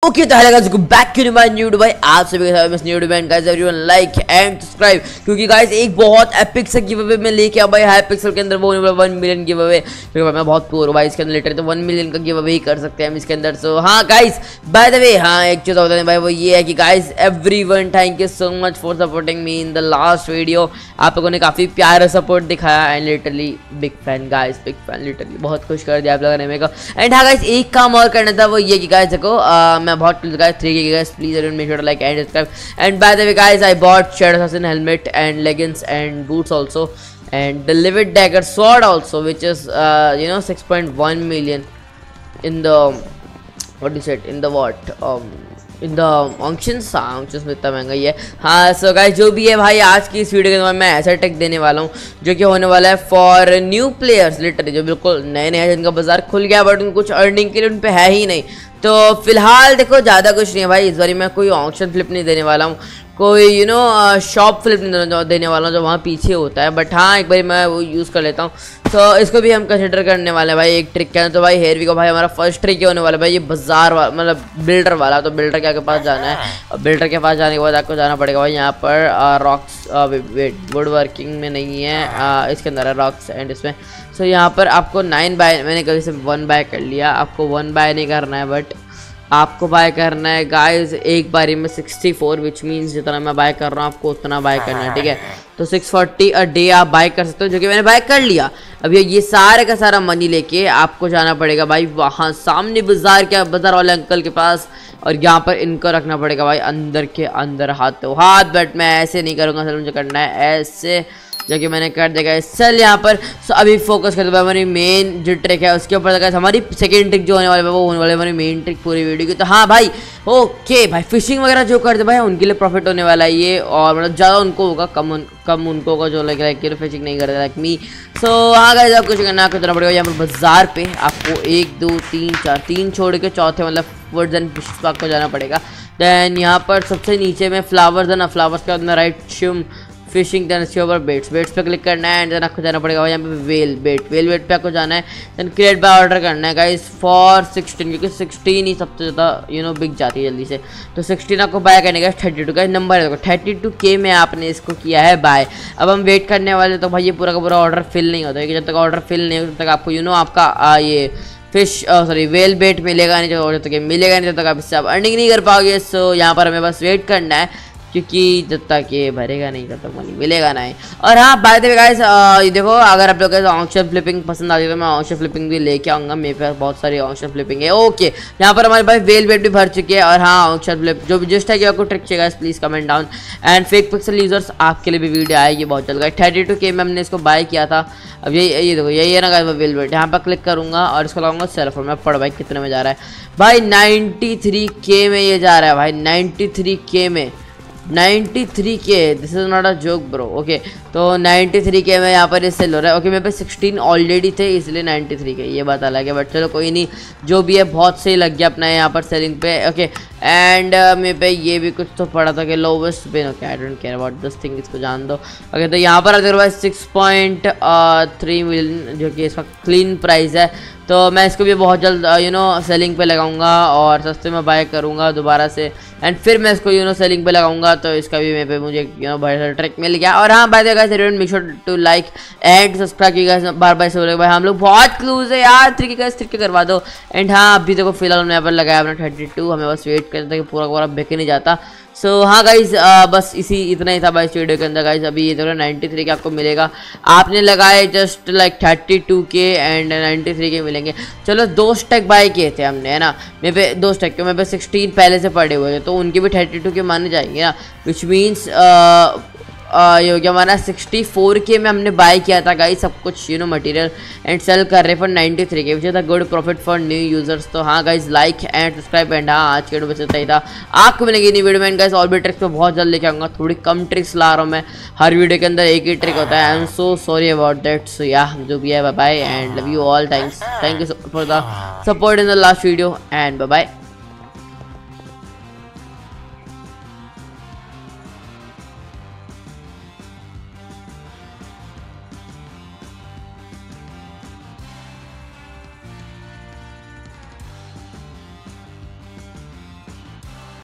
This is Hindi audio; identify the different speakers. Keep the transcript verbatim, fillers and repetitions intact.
Speaker 1: ओके तो hello guys, back to my new video. भाई आप सभी के साथ मैं new video and guys everyone like and subscribe, क्योंकि गाइस एक बहुत एपिक सा गिव अवे मैं लेके आया भाई। हाई पिक्सल के अंदर वो वन मिलियन गिव अवे, क्योंकि भाई मैं बहुत पुअर हूं भाई इसके अंदर, लिटरली तो वन मिलियन का गिव अवे ही कर सकते हैं हम इसके अंदर। सो हाँ गाइस, बाय द वे हाँ एक चीज होता है भाई, वो ये है कि guys everyone thank you so much for supporting me in the last video. आप लोगों ने काफी प्यारा सपोर्ट दिखाया and literally big fan guys, big fan, literally बहुत खुश कर दिया आप लोगों ने मेरे को। एंड हाँ गाइस एक काम और करना था, वो ये कि गाइस देखो मैं बहुत गाइस थ्री के guys please everyone make sure to like and subscribe. And by the way guys, I bought Shadow Assassin helmet and leggings and boots also, and the Livid Dagger sword also, which is uh, you know six point one million in the what do you say in the what um in the auction auction में इतना महंगा ही है। हाँ सो गाइस जो भी है भाई, आज की इस वीडियो के अंदर मैं ऐसा टेक देने वाला हूँ जो कि होने वाला है फॉर न्यू प्लेयर्स, लिटरली जो बिल्कुल नए नए हैं जिनका बाजार खुल गया बट उनको कुछ अर्निंग के लिए उन पे है ही नहीं। तो फिलहाल देखो ज़्यादा कुछ नहीं है भाई, इस बार मैं कोई ऑक्शन फ्लिप नहीं देने वाला हूँ, कोई यू नो शॉप फ्लिप नहीं देने वाला हूँ जो वहाँ पीछे होता है। बट हाँ एक बार मैं वो यूज़ कर लेता हूँ, तो इसको भी हम कंसिडर करने वाले हैं भाई एक ट्रिक के अंदर। तो भाई हेयर वी को भाई हमारा फर्स्ट ट्रिक होने वाला है भाई, ये बाजार वाला मतलब बिल्डर वाला। तो बिल्डर के पास जाना है, और बिल्डर के पास जाने के बाद आपको जाना पड़ेगा भाई यहाँ पर रॉक्स, वेट वुड वर्किंग में नहीं है, आ, इसके अंदर है रॉक्स एंड इसमें। सो यहाँ पर आपको नाइन बाय, मैंने कभी से वन बाय कर लिया, आपको वन बाय नहीं करना है बट आपको बाय करना है गाइस एक बारी में सिक्सटी फोर, विच मीन्स जितना मैं बाय कर रहा हूँ आपको उतना बाय करना है, ठीक है। तो सिक्स फोर्टी अ डे आप बाय कर सकते हो, जो कि मैंने बाय कर लिया। अब ये ये सारे का सारा मनी लेके आपको जाना पड़ेगा भाई वहाँ सामने बाजार के बाजार वाले अंकल के पास, और यहाँ पर इनको रखना पड़ेगा भाई अंदर के अंदर हाथों हाथ। बट मैं ऐसे नहीं करूँगा, सर मुझे करना है ऐसे, जो कि मैंने कर देगा चल यहाँ पर। सो अभी फोकस करते हुए हमारी मेन जो ट्रिक है उसके ऊपर देखा, हमारी सेकेंड ट्रिक जो होने वाले वो होने वाले हमारी मेन ट्रिक पूरी वीडियो की। तो हाँ भाई ओके भाई, फिशिंग वगैरह जो करते भाई उनके लिए प्रॉफिट होने वाला है ये, और मतलब ज़्यादा उनको होगा, कम उन, कम उनको होगा जो लाइक लाइक फिशिंग नहीं करते लाइक मी। सो हाँ गाइस आप कुछ करना करना पड़ेगा यहाँ पर बाजार पे आपको एक दो तीन चार तीन छोड़ के चौथे मतलब वर्ड्स एंड फिश पार्क को जाना पड़ेगा। देन यहाँ पर सबसे नीचे में फ्लावर्स है ना, फ्लावर्स के अंदर राइट शिम फिशिंग, देन इसके ऊपर बेट्स बेट्स पे क्लिक करना है एंड देन आपको जाना पड़ेगा यहाँ पे वेल बेट वेल बेट पे आपको जाना है। देन क्रिएट बाय ऑर्डर करना है गाइस फॉर सिक्सटीन, क्योंकि सिक्सटीन ही सबसे ज़्यादा यू नो बिक जाती है जल्दी से। तो सिक्सटीन आपको बाय करने का थर्टी टू का नंबर है, थर्टी टू के में आपने इसको किया है बाय। अब हम वेट करने वाले, तो भाई ये पूरा का पूरा ऑर्डर फिल नहीं होता है, जब तक ऑर्डर फिल नहीं होता तब तक आपको यू नो आपका आ, ये फिश सॉरी वेल बेट मिलेगा नहीं, जब तक मिलेगा नहीं जब तक आप इससे आप अर्निंग नहीं कर पाओगे। सो यहाँ पर हमें बस वेट करना है, क्योंकि जब तक ये भरेगा नहीं तब तक मनी मिलेगा नहीं। और हाँ बाय द वे गाइस ये देखो, अगर आप लोग को ऑक्शन फ्लिपिंग पसंद आती है तो मैं ऑक्शन फ्लिपिंग भी लेके आऊँगा, मेरे पास बहुत सारी ऑक्शन फ्लिपिंग है। ओके यहाँ पर हमारे पास वेल बेट भी भर चुकी है, और हाँ ऑक्शन फ्लिप जो भी जिस टाइप की आपको ट्रिक चाहिए please comment down. And fake pixel users आपके लिए भी वीडियो आएगी बहुत जल्द। थर्टी टू के में हमने इसको बाय किया था। अब ये ये देखो यही है ना गाइस वेल बेट, यहाँ पर क्लिक करूँगा और इसको लगाऊंगा सेल्फ, मैं पढ़ भाई कितने में जा रहा है भाई, नाइन्टी थ्री के में ये जा रहा है भाई, नाइन्टी थ्री के में ninety three K, this is not a joke bro. Okay तो नाइन्टी थ्री के में यहाँ पर ये सेल हो रहा है। ओके मेरे पे सिक्सटीन ऑलरेडी थे इसलिए नाइन्टी थ्री के, ये बात अलग है बट चलो कोई नहीं, जो भी है बहुत सही लग गया अपना यहाँ पर सेलिंग पे। ओके एंड uh, मेरे पे ये भी कुछ तो पड़ा था कि लोवेस्ट पे, okay I don't care about this thing, इसको जान दो। ओके तो यहाँ पर अगर भाई सिक्स पॉइंट थ्री मिलियन जो कि इसका क्लीन प्राइस है, तो मैं इसको भी बहुत जल्द यू नो सेलिंग पे लगाऊंगा और सस्ते में बाय करूंगा दोबारा से, एंड फिर मैं इसको यू नो सेलिंग पे लगाऊंगा। तो इसका भी मेरे पे मुझे यू नो बड़ा ट्रिक मिल गया। और हाँ by the way guys everyone make sure to like and subscribe कीजिएगा, बार बार से बोले भाई हम लोग बहुत क्लोज है यार, थ्री के थ्री के करवा दो। एंड हाँ अभी देखो फिलहाल मैं यहाँ पर लगाया अपना थर्टी टू, हमें बस वेट करते थे कि पूरा पूरा बिक नहीं जाता। सो so, हाँ गाइज बस इसी इतना ही था भाई इस वीडियो के अंदर गाइज। अभी ये देखो नाइन्टी थ्री के आपको मिलेगा, आपने लगाए just like thirty two K and ninety three K मिलेंगे। चलो दो स्टैक बाय किए थे हमने है ना, मेरे पे दो स्टैक के, मेरे पे सिक्सटीन पहले से पड़े हुए थे तो उनके भी थर्टी टू के माने जाएंगे ना, विच मीन्स ये हो गया हमारा सिक्सटी फोर के में हमने बाय किया था गाइस सब कुछ you know material, and sell कर रहे for ninety three K, which is a good profit for new users. तो हाँ guys like and subscribe, and हाँ आज के वीडियो में इतना ही था। आपको मिलेगी नई वीडियो में गाइस और भी ट्रिक्स पे बहुत जल्द लेके आऊँगा, थोड़ी कम ट्रिक्स ला रहा हूँ मैं, हर वीडियो के अंदर एक ही ट्रिक होता है। I am so sorry about that. So या जो भी है bye bye and love you all, thanks thank you for the support in the last video and bye bye.